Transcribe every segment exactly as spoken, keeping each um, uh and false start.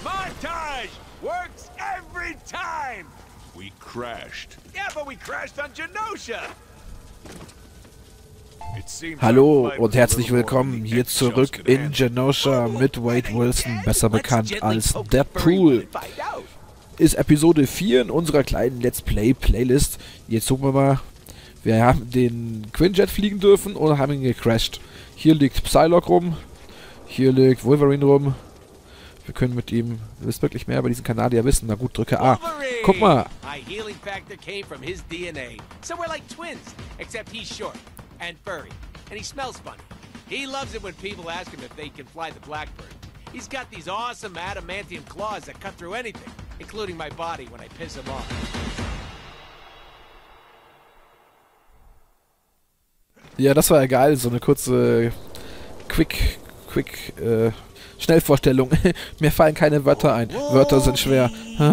Montage works every time. We crashed. Yeah, but we crashed on Genosha. Hallo und herzlich willkommen hier zurück in Genosha mit Wade Wilson, besser bekannt als Deadpool. Ist Episode vier in unserer kleinen Let's Play Playlist. Jetzt gucken wir mal. Wir haben den Quinjet fliegen dürfen und haben ihn gecrashed. Hier liegt Psylocke rum. Hier liegt Wolverine rum. Wir können mit ihm, ihr wisst wirklich mehr über diesen Kanadier wissen. Na gut, drücke A. Guck mal. And furry. And he smells funny. He loves it when people ask him if they can fly the Blackbird. He's got these awesome adamantium claws that cut through anything, including my body when I piss him off. Ja, das war ja geil, so eine kurze Quick, Quick, äh, Schnellvorstellung. Mir fallen keine Wörter ein. Wörter sind schwer.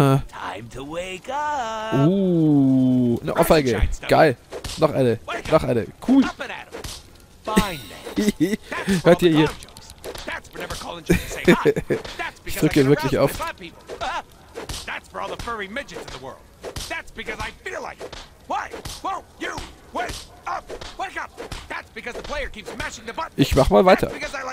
Uh, eine Ohrfeige. Geil. Noch eine. Noch eine. Cool. Hört ihr hier? Ich drücke wirklich auf. Ich mach mal weiter.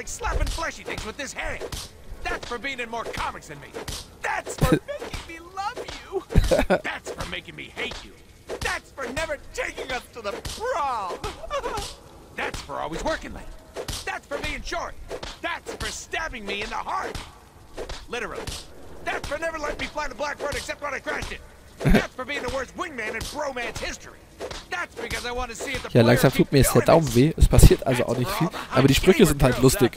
That's for being in more comics than me. That's for making me love you. That's for making me hate you. That's for never taking us to the prom. That's for always working late. That's for being short. That's for stabbing me in the heart. Literally. That's for never letting me fly the Blackbird except when I crashed it. That's for being the worst wingman in bromance history. That's because I want to see if the Ja, langsam tut mir jetzt der Daumen weh. Es passiert also auch nicht viel. Aber die Sprüche sind halt lustig.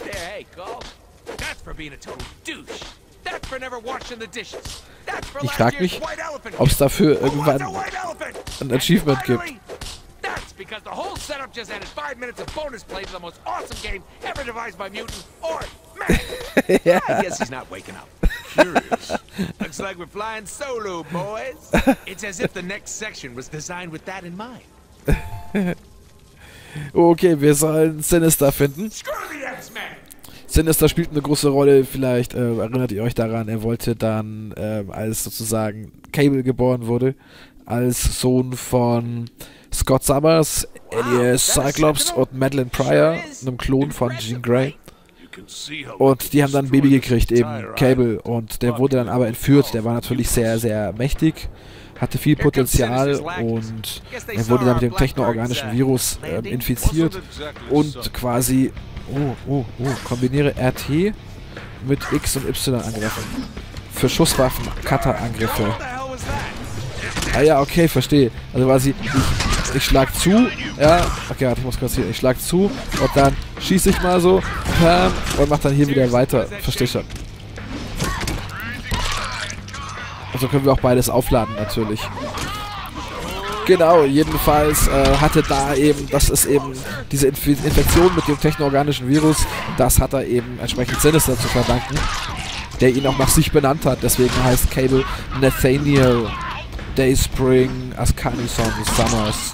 Ich frage mich, ob es dafür irgendwann ein Achievement gibt. Because the whole setup just added five minutes of bonus play to the most awesome game ever devised by mutant or man. Yeah. I guess he's not waking up. Curious. Looks like we're flying solo, boys. It's as if the next section was designed with that in mind. Okay, wir sollen Sinister finden. Screw the X-Men. Sinister spielt eine große Rolle, vielleicht äh, erinnert ihr euch daran, er wollte dann, äh, als sozusagen Cable geboren wurde, als Sohn von Scott Summers, alias Cyclops und Madeline Pryor, einem Klon von Jean Grey. Und die haben dann ein Baby gekriegt, eben Cable, und der wurde dann aber entführt. Der war natürlich sehr, sehr mächtig, hatte viel Potenzial und er wurde dann mit dem technoorganischen Virus äh, infiziert und quasi, oh, oh, oh, kombiniere R T mit X und Y angreifen. Für Schusswaffen, Cutter-Angriffe. Ah ja, okay, verstehe. Also quasi, ich, ich schlag zu, ja, okay, warte, ich muss kurz hier, ich schlag zu und dann schieße ich mal so, bam, und mach dann hier wieder weiter. Verstehe schon. Also können wir auch beides aufladen, natürlich. Genau, jedenfalls äh, hatte da eben, das ist eben diese Inf Infektion mit dem technoorganischen Virus, das hat er eben entsprechend Sinister zu verdanken, der ihn auch nach sich benannt hat, deswegen heißt Cable Nathaniel Dayspring Ascanison Summers.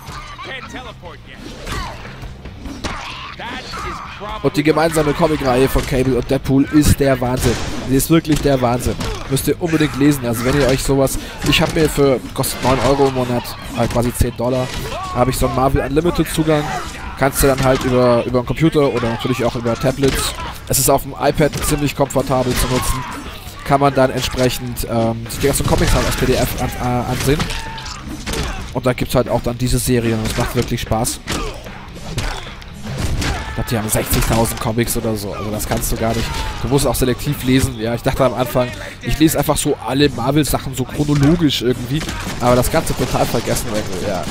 Und die gemeinsame Comicreihe von Cable und Deadpool ist der Wahnsinn. Sie ist wirklich der Wahnsinn. Müsst ihr unbedingt lesen. Also wenn ihr euch sowas... Ich habe mir für... Kostet neun Euro im Monat, halt quasi zehn Dollar, habe ich so einen Marvel Unlimited Zugang. Kannst du dann halt über, über einen Computer oder natürlich auch über Tablets. Es ist auf dem iPad ziemlich komfortabel zu nutzen. Kann man dann entsprechend ähm, sich die ganzen Comics halt als P D F an, äh, ansehen. Und da gibt es halt auch dann diese Serien und es macht wirklich Spaß. Ich glaube, die haben sechzigtausend Comics oder so, also das kannst du gar nicht. Du musst auch selektiv lesen. Ja, ich dachte am Anfang, ich lese einfach so alle Marvel-Sachen so chronologisch irgendwie, aber das Ganze total vergessen irgendwie, ja.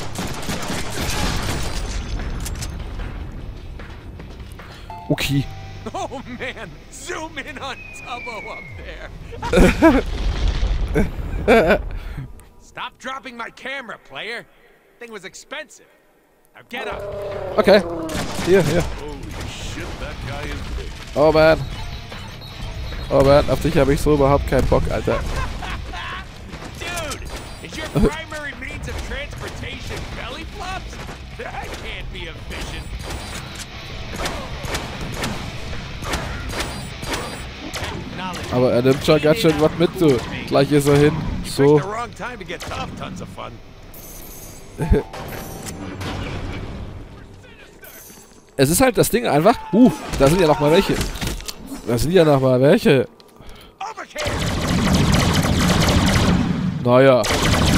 Okay. Oh man, zoom in on Tubbo up there. Stop dropping my camera, player. Thing was expensive. Now get up. Okay. Hier, hier. Oh man. Oh man, auf dich habe ich so überhaupt keinen Bock, Alter. Dude, is your primary means of transportation belly flops? That can't be efficient. Aber er nimmt schon ganz schön was mit, du. Gleich ist er hin. So. Es ist halt das Ding einfach. Uh, da sind ja noch mal welche. Da sind ja noch mal welche. Naja.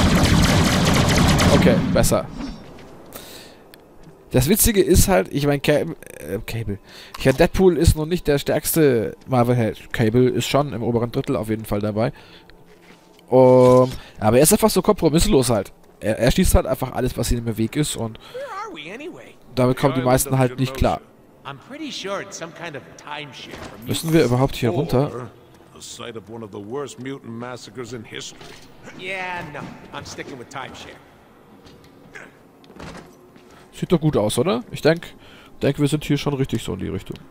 Okay, besser. Das Witzige ist halt, ich meine, Cable, äh, Cable. Ich meine, Deadpool ist noch nicht der stärkste Marvel-Held. Cable ist schon im oberen Drittel auf jeden Fall dabei. Um, aber er ist einfach so kompromisslos halt. Er, er schießt halt einfach alles, was ihm im Weg ist und damit kommen die meisten halt nicht klar. Müssen wir überhaupt hier runter? Sieht doch gut aus, oder? Ich denke, denk, wir sind hier schon richtig so in die Richtung.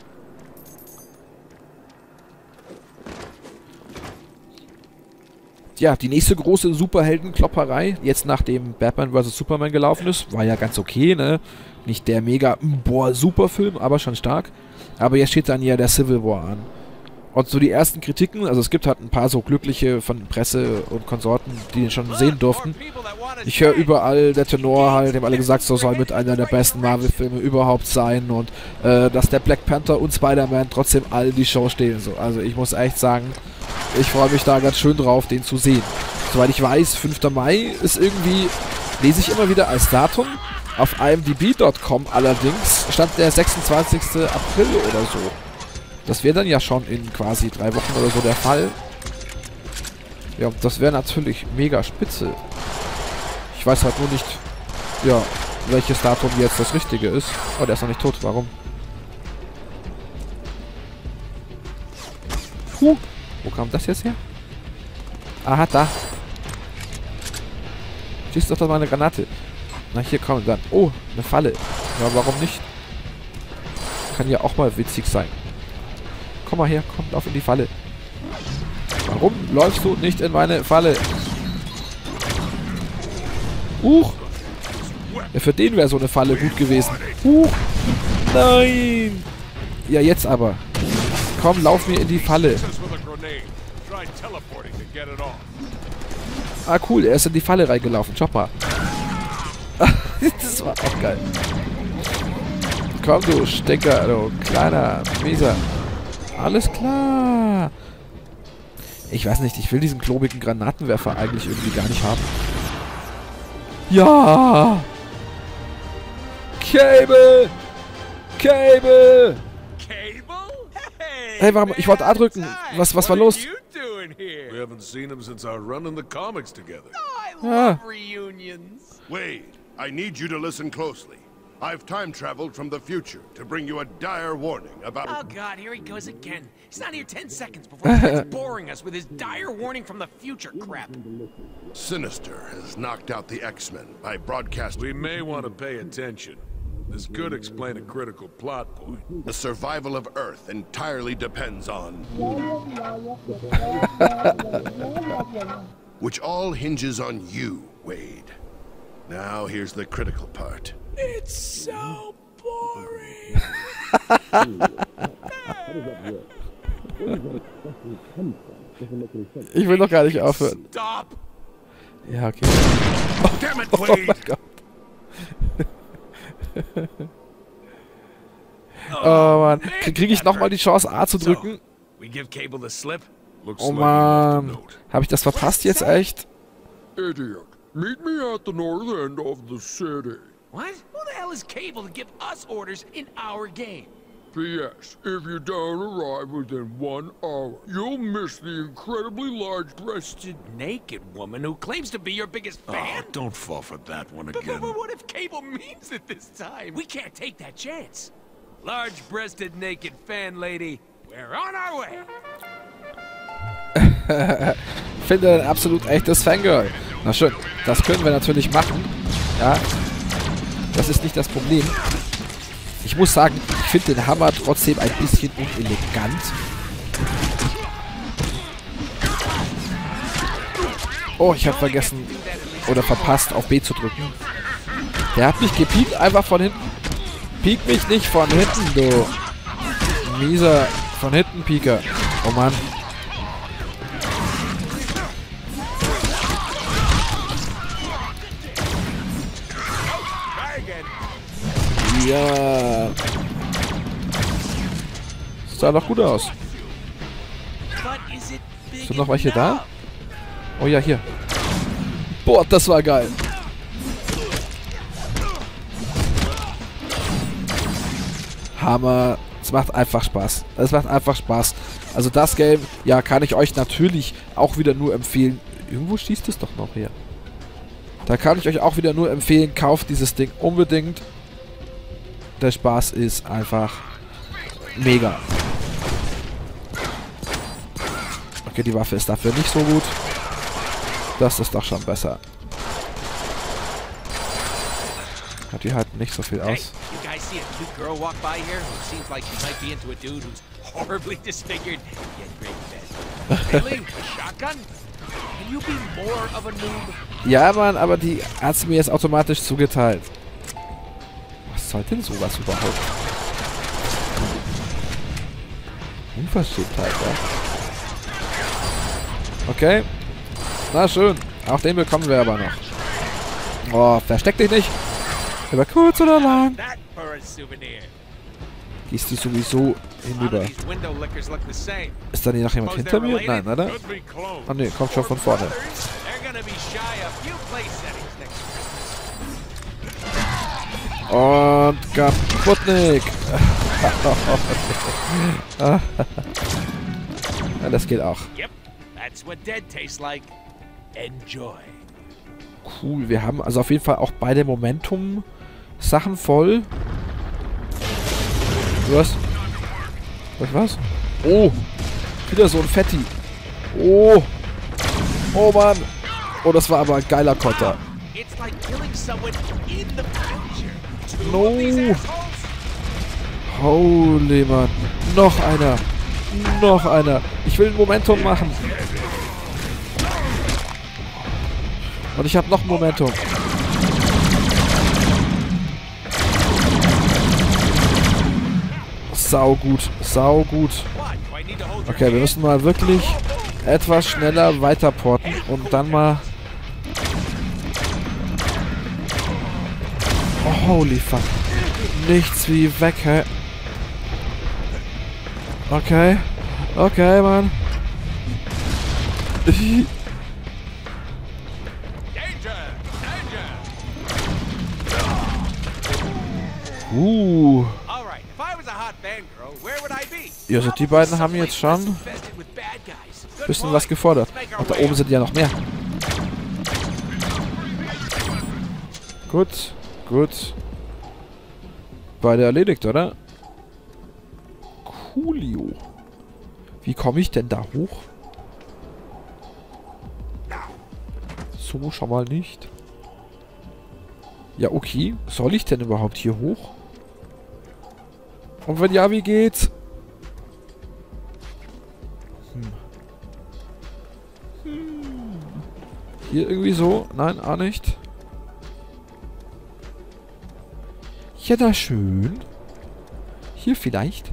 Ja, die nächste große Superhelden-Klopperei, jetzt nachdem Batman versus. Superman gelaufen ist, war ja ganz okay, ne? Nicht der mega, boah, super Film, aber schon stark. Aber jetzt steht dann ja der Civil War an. Und so die ersten Kritiken, also es gibt halt ein paar so Glückliche von Presse und Konsorten, die den schon sehen durften. Ich höre überall, der Tenor halt, dem alle gesagt, so soll mit einer der besten Marvel-Filme überhaupt sein und äh, dass der Black Panther und Spider-Man trotzdem all die Show stehen. So. Also ich muss echt sagen, ich freue mich da ganz schön drauf, den zu sehen. Soweit ich weiß, fünfter Mai ist irgendwie, lese ich immer wieder als Datum. Auf I M D B Punkt com allerdings stand der sechsundzwanzigste April oder so. Das wäre dann ja schon in quasi drei Wochen oder so der Fall. Ja, das wäre natürlich mega spitze. Ich weiß halt nur nicht, ja, welches Datum jetzt das Richtige ist. Oh, der ist noch nicht tot. Warum? Puh. Wo kam das jetzt her? Aha, da. Schießt doch doch mal eine Granate. Na, hier kommen dann. Oh, eine Falle. Ja, warum nicht? Kann ja auch mal witzig sein. Komm mal her, komm, lauf in die Falle. Warum läufst du nicht in meine Falle? Huch! Ja, für den wäre so eine Falle gut gewesen. Huch! Nein! Ja, jetzt aber. Komm, lauf mir in die Falle. Ah, cool, er ist in die Falle reingelaufen. Schau mal. Das war auch geil. Komm, du Stinker, du kleiner Mieser. Alles klar. Ich weiß nicht, ich will diesen klobigen Granatenwerfer eigentlich irgendwie gar nicht haben. Ja! Cable! Cable! Hey, warum? Ich wollte A drücken. Was, was war los? We haven't seen him since our run in the comics together. I love reunions. Wade, I need you to listen closely. I've time traveled from the future to bring you a dire warning about... Oh god, here he goes again. He's not here ten seconds before he starts boring us with his dire warning from the future crap. Sinister has knocked out the X-Men by broadcasting... We may want to pay attention. This could explain a critical plot point. The survival of Earth entirely depends on... which all hinges on you, Wade. Now here's the critical part. It's so boring. Ich will noch gar nicht aufhören. Stop. Ja, okay. Damn it, Oh mein Wade! Gott. Oh Mann. Kriege ich nochmal die Chance, A zu drücken? We give Cable the slip. Looks Oh like you left a Mann. note. Habe ich das verpasst jetzt echt? Idiot. Meet me at the north end of the city. What? Who the hell is Cable to give us orders in our game? P S. If you don't arrive within one hour, you'll miss the incredibly large-breasted... Naked woman who claims to be your biggest Oh, fan? don't fall for that one But, but, again. but what if Cable means it this time? We can't take that chance. Large-breasted naked fan lady, we're on our way. Finde ein absolut echtes Fangirl. Na schön, das können wir natürlich machen. Ja, das ist nicht das Problem. Ich muss sagen, ich finde den Hammer trotzdem ein bisschen unelegant. Oh, ich habe vergessen oder verpasst, auf B zu drücken. Der hat mich gepiekt, einfach von hinten. Piek mich nicht von hinten, du mieser von hinten Pieker. Oh Mann. again. Ja. Sah doch gut aus. But is it big Sind noch welche da? enough? Oh ja, hier. Boah, das war geil. Hammer. Es macht einfach Spaß. Es macht einfach Spaß. Also das Game, ja, kann ich euch natürlich auch wieder nur empfehlen. Irgendwo schießt es doch noch hier. Da kann ich euch auch wieder nur empfehlen, kauft dieses Ding unbedingt. Der Spaß ist einfach mega. Okay, die Waffe ist dafür nicht so gut. Das ist doch schon besser. Ja, die halten nicht so viel Hey, aus. you guys see a cute girl walk by here who seems like she might be into a dude who's horribly disfigured yet great fed? Really? A shotgun? Can you be more of a noob? Ja, Mann, aber die hat es mir jetzt automatisch zugeteilt. Was soll denn sowas überhaupt? Unverschämtheit, ja. Okay. Na schön. Auch den bekommen wir aber noch. Oh, versteck dich nicht. Über kurz oder lang. That for a souvenir. Gehst du sowieso A lot hinüber. of these window lickers look the same. Ist da nicht noch jemand Suppose hinter they're mir? related? Nein, oder? Could be clone. Oh ne, kommt schon von vorne. Brothers, they're gonna be shy a few place settings next Und Kaputnik. Ja, das geht auch. Yep, that's what dead tastes like. Enjoy. Cool, wir haben also auf jeden Fall auch beide Momentum-Sachen voll. Was? Was, was? Oh, wieder so ein Fetti. Oh. Oh, Mann. Oh, das war aber ein geiler Konter. It's like killing someone in the future. Two No. of these assholes? Holy, Mann. Noch einer. Noch einer. Ich will ein Momentum machen. Und ich habe noch ein Momentum. Sau gut. Sau gut. What? Do I need to hold your Okay, wir hand? müssen mal wirklich etwas schneller weiterporten und dann mal... Oh, holy fuck. Nichts wie weg, hä? Okay. Okay, Mann. Danger! Danger! Uh. Alright, if I was a hot fangirl, where would I be? Ja, also die beiden haben jetzt schon ein bisschen was gefordert. Und da oben sind ja noch mehr. Gut, gut. Beide erledigt, oder? Coolio. Wie komme ich denn da hoch? So schon mal nicht. Ja, okay. Soll ich denn überhaupt hier hoch? Und wenn ja, wie geht's? Hm. Hm. Hier irgendwie so? Nein, auch nicht. Ja, da schön. Hier vielleicht.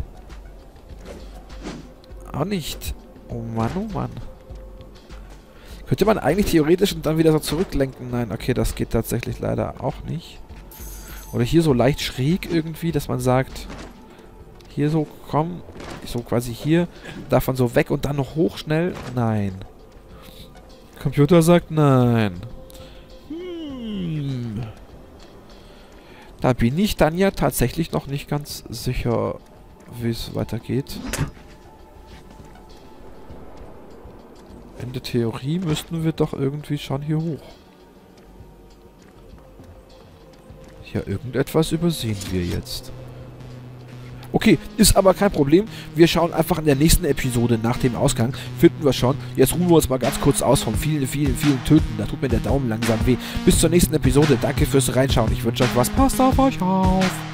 Auch nicht. Oh Mann, oh Mann. Könnte man eigentlich theoretisch und dann wieder so zurücklenken? Nein, okay, das geht tatsächlich leider auch nicht. Oder hier so leicht schräg irgendwie, dass man sagt, hier so, komm, so quasi hier, davon so weg und dann noch hoch schnell? Nein. Computer sagt nein. Hm. Da bin ich dann ja tatsächlich noch nicht ganz sicher, wie es weitergeht. In der Theorie müssten wir doch irgendwie schon hier hoch. Ja, irgendetwas übersehen wir jetzt. Okay, ist aber kein Problem. Wir schauen einfach in der nächsten Episode nach dem Ausgang. Finden wir schon. Jetzt ruhen wir uns mal ganz kurz aus vom vielen, vielen, vielen Töten. Da tut mir der Daumen langsam weh. Bis zur nächsten Episode. Danke fürs Reinschauen. Ich wünsche euch was. Passt auf euch auf.